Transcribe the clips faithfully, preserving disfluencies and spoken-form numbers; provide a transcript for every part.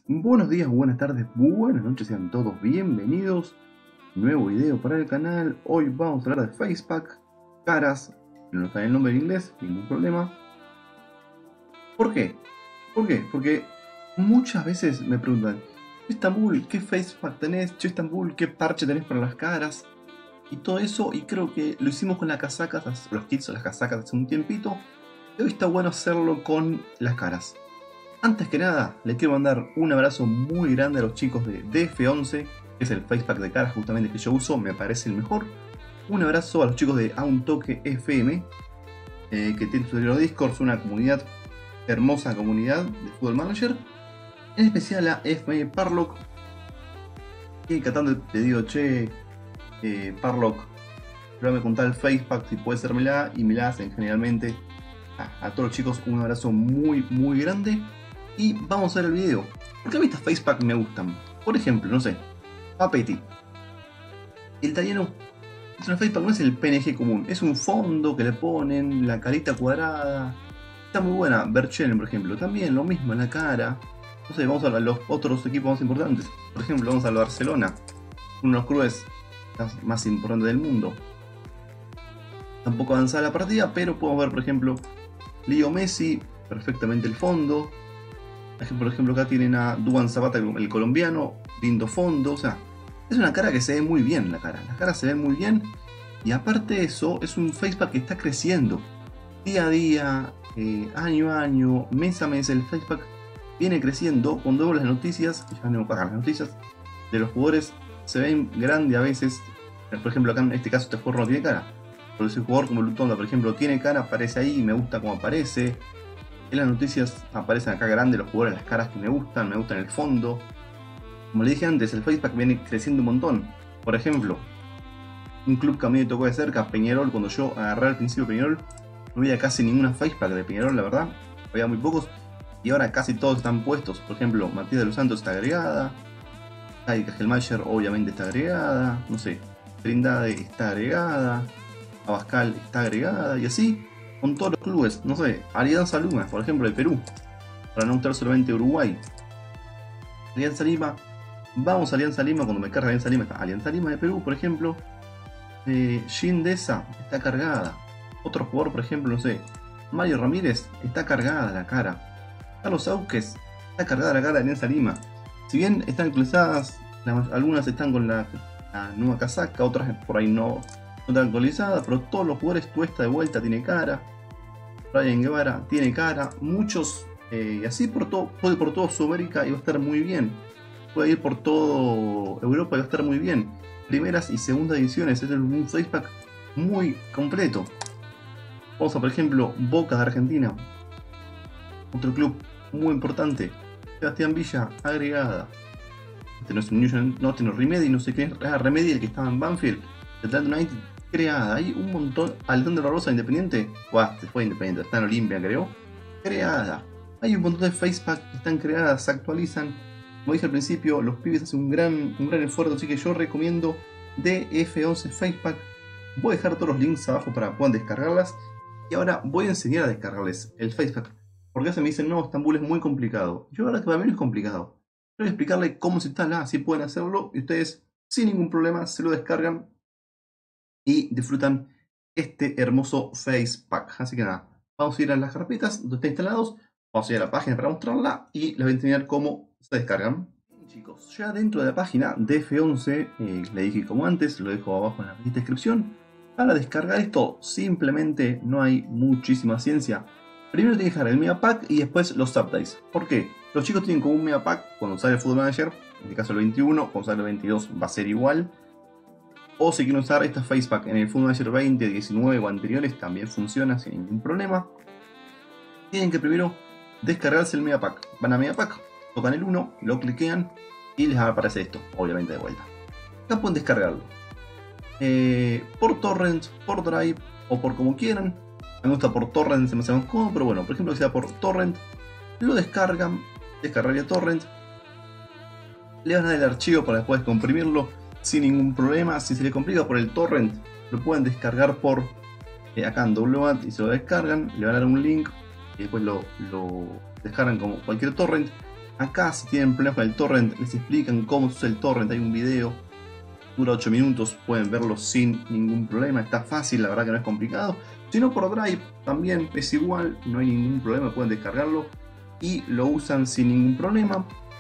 Buenos días, buenas tardes, buenas noches, sean todos bienvenidos. Nuevo video para el canal. Hoy vamos a hablar de Facepack, caras, no está el nombre en inglés, ningún problema. ¿Por qué? ¿Por qué? Porque muchas veces me preguntan, Estambul, ¿qué Facepack tenés? Che, Estambul, ¿qué parche tenés para las caras? Y todo eso, y creo que lo hicimos con las casacas, los kits o las casacas hace un tiempito. Y hoy está bueno hacerlo con las caras. Antes que nada, les quiero mandar un abrazo muy grande a los chicos de D F once, que es el facepack de caras justamente que yo uso, me parece el mejor. Un abrazo a los chicos de A Un Toque F M, eh, que tienen su Discord, una comunidad, hermosa comunidad de Football Manager. En especial a F M Parlock, que catando te digo, che, eh, Parlock, me contar el facepack si puede hacérmela, y me la hacen generalmente. A, a todos los chicos un abrazo muy muy grande. Y vamos a ver el video. Porque a mí estas facepack me gustan. Por ejemplo, no sé, Papetti. El italiano es una facepack, no es el P N G común. Es un fondo que le ponen, la carita cuadrada. Está muy buena. Berchelen, por ejemplo. También lo mismo en la cara. No sé, vamos a los otros equipos más importantes. Por ejemplo, vamos a lo de Barcelona. Uno de los clubes más importantes del mundo. Tampoco avanzada la partida, pero podemos ver, por ejemplo, Leo Messi, perfectamente el fondo. Por ejemplo, acá tienen a Duan Zapata, el colombiano, lindo fondo. O sea, es una cara que se ve muy bien, la cara. La cara se ve muy bien. Y aparte de eso, es un facepack que está creciendo. Día a día, eh, año a año, mes a mes, el facepack viene creciendo. Cuando veo las noticias, ya tenemos acá las noticias de los jugadores, se ven grandes a veces. Por ejemplo, acá en este caso este jugador no tiene cara. Pero ese jugador como Lutonda, por ejemplo, tiene cara, aparece ahí, me gusta como aparece. En las noticias aparecen acá grandes los jugadores, las caras que me gustan, me gustan el fondo. Como le dije antes, el facepack viene creciendo un montón. Por ejemplo, un club que a mí me tocó de cerca, Peñarol. Cuando yo agarré al principio Peñarol, no había casi ninguna facepack de Peñarol, la verdad. Había muy pocos. Y ahora casi todos están puestos. Por ejemplo, Matías de los Santos está agregada. Kai Cajelmacher obviamente está agregada. No sé, Trindade está agregada. Abascal está agregada. Y así con todos los clubes. No sé, Alianza Lima, por ejemplo, de Perú, para no mostrar solamente Uruguay. Alianza Lima, vamos a Alianza Lima. Cuando me carga Alianza Lima, está Alianza Lima de Perú, por ejemplo. eh, Gindesa está cargada. Otro jugador, por ejemplo, no sé, Mario Ramírez, está cargada la cara. Carlos Auques, está cargada la cara de Alianza Lima. Si bien están actualizadas, algunas están con la, la nueva casaca, otras por ahí no no está actualizada, pero todos los jugadores, Tuesta de vuelta tiene cara, Brian Guevara tiene cara, muchos, eh, y así por todo, puede por todo Sudamérica y va a estar muy bien, puede ir por todo Europa y va a estar muy bien. Primeras y segundas ediciones, es un facepack muy completo. Vamos a, por ejemplo, Boca de Argentina, otro club muy importante, Sebastián Villa, agregada. Este no es un New, no, este no es Remedy, no sé qué es, ah, Remedy, el que estaba en Banfield, Atlanta United, creada. Hay un montón. Alejandro Barbosa, Independiente, Buah, se fue Independiente, está en Olimpia, creo. Creada. Hay un montón de facepack que están creadas, se actualizan. Como dije al principio, los pibes hacen un gran, un gran esfuerzo, así que yo recomiendo D F once Facepack. Voy a dejar todos los links abajo para que puedan descargarlas. Y ahora voy a enseñar a descargarles el facepack. Porque a veces me dicen, no, Estambul es muy complicado. Yo ahora que para mí no es complicado. Voy a explicarle cómo se instala, así pueden hacerlo. Y ustedes, sin ningún problema, se lo descargan y disfrutan este hermoso facepack. Así que nada, vamos a ir a las carpetas donde están instalados, vamos a ir a la página para mostrarla y les voy a enseñar cómo se descargan. Bien, chicos, ya dentro de la página D F once, eh, le dije como antes, lo dejo abajo en la descripción. Para descargar esto simplemente no hay muchísima ciencia. Primero tiene que dejar el Megapack y después los Subdies. ¿Por qué? Los chicos tienen como un Megapack cuando sale el Football Manager, en este caso el veintiuno, cuando sale el veintidós va a ser igual. O si quieren usar esta facepack en el Football Manager veinte, diecinueve o anteriores, también funciona sin ningún problema. Tienen que primero descargarse el Megapack. Van a Megapack, tocan el uno, lo cliquean y les aparece esto, obviamente de vuelta. Acá pueden descargarlo eh, por torrent, por drive o por como quieran. Me gusta por torrent, se me hace más cómodo, pero bueno, por ejemplo que sea por torrent, lo descargan, descargaría torrent, le van a dar el archivo para después comprimirlo sin ningún problema. Si se les complica por el torrent, lo pueden descargar por eh, acá en W A T y se lo descargan, le van a dar un link y después lo, lo descargan como cualquier torrent. Acá si tienen problemas con el torrent, les explican cómo se usa el torrent, hay un video, dura ocho minutos, pueden verlo sin ningún problema, está fácil, la verdad que no es complicado. Si no, por Drive también es igual, no hay ningún problema, pueden descargarlo y lo usan sin ningún problema.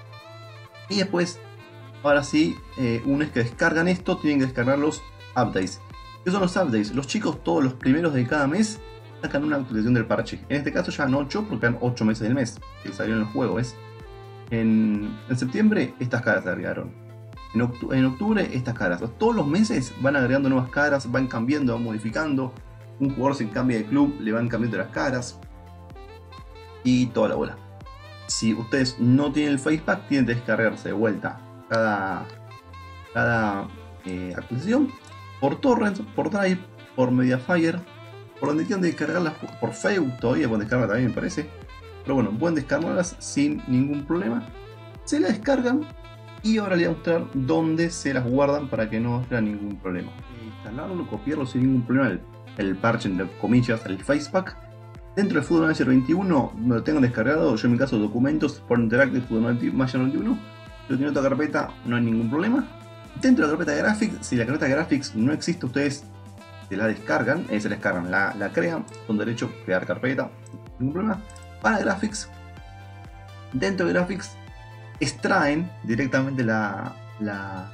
Y después, ahora sí, eh, una vez que descargan esto, tienen que descargar los updates. ¿Qué son los updates? Los chicos todos los primeros de cada mes sacan una actualización del parche. En este caso ya han ocho, porque han ocho meses del mes que salieron en el juego, ¿ves? En, en septiembre estas caras se agregaron. En, octu en octubre estas caras. Todos los meses van agregando nuevas caras, van cambiando, van modificando. Un jugador se cambia de club, le van cambiando las caras. Y toda la bola. Si ustedes no tienen el Facepack, tienen que descargarse de vuelta cada, cada eh, actualización. Por torrent, por Drive, por Mediafire. Por donde quieran descargarlas, por Facebook todavía pueden descargarlas también, me parece. Pero bueno, pueden descargarlas sin ningún problema. Se las descargan y ahora les voy a mostrar dónde se las guardan para que no haya ningún problema. Instalarlo, copiarlo sin ningún problema, el, el parche entre comillas, el Facepack. Dentro de Football Manager veintiuno lo tengo descargado, yo en mi caso documentos, por Interactive Football Manager veintiuno. Yo tengo otra carpeta, no hay ningún problema. Dentro de la carpeta de Graphics, si la carpeta de Graphics no existe, ustedes se la descargan, eh, se la descargan, la, la crean, con derecho a crear carpeta, ningún problema. Para Graphics, dentro de Graphics extraen directamente la, la,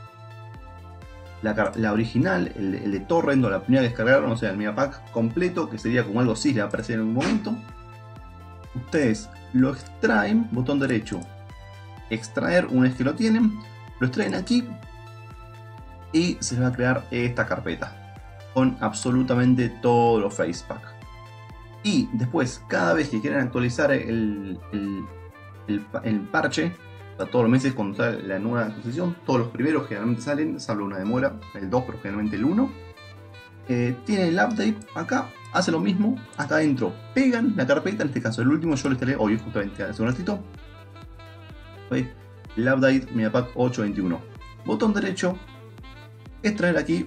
la, la original, el, el de torrent o la primera que descargaron, o sea el Mediapack completo, que sería como algo así, le va a aparecer en un momento. Ustedes lo extraen, botón derecho, extraer, una vez que lo tienen, lo extraen aquí y se les va a crear esta carpeta con absolutamente todos los Facepack. Y después, cada vez que quieran actualizar el, el, el, el parche, o sea, todos los meses cuando sale la nueva actualización, todos los primeros generalmente salen, salvo una demora, el dos, pero generalmente el uno. Eh, tienen el update acá, hace lo mismo, acá adentro pegan la carpeta, en este caso el último yo lo instalé hoy justamente hace un ratito. ¿Veis? El update Mediapack ocho veintiuno. Botón derecho, extraer aquí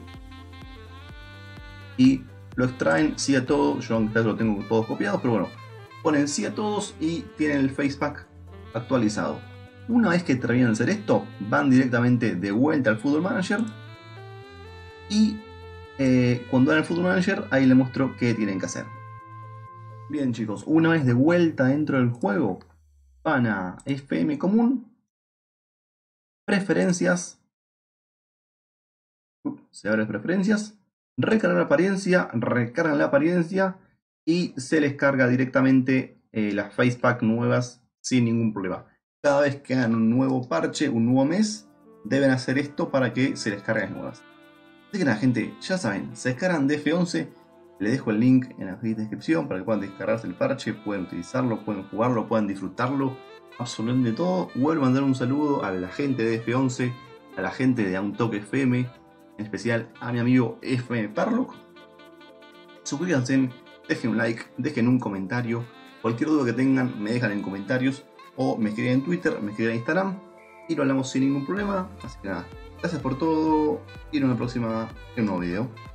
y lo extraen sí a todo. Yo en este caso lo tengo todos copiados, pero bueno, ponen sí a todos y tienen el Facepack actualizado. Una vez que terminan de hacer esto, van directamente de vuelta al Football Manager y eh, cuando van al Football Manager ahí les muestro qué tienen que hacer. Bien chicos, una vez de vuelta dentro del juego, van a F M común, preferencias, se abre preferencias, recargar la apariencia, recargan la apariencia y se les carga directamente eh, las Facepack nuevas sin ningún problema. Cada vez que hagan un nuevo parche, un nuevo mes, deben hacer esto para que se les carguen nuevas. Así que nada gente, ya saben, se descargan de F once, les dejo el link en la descripción para que puedan descargarse el parche, pueden utilizarlo, pueden jugarlo, puedan disfrutarlo, absolutamente todo. Vuelvo a mandar un saludo a la gente de F once, a la gente de Untoque F M, en especial a mi amigo F M Parlock. Suscríbanse, dejen un like, dejen un comentario, cualquier duda que tengan me dejan en comentarios o me escriben en Twitter, me escriben en Instagram y lo hablamos sin ningún problema. Así que nada, gracias por todo y en una próxima en un nuevo video.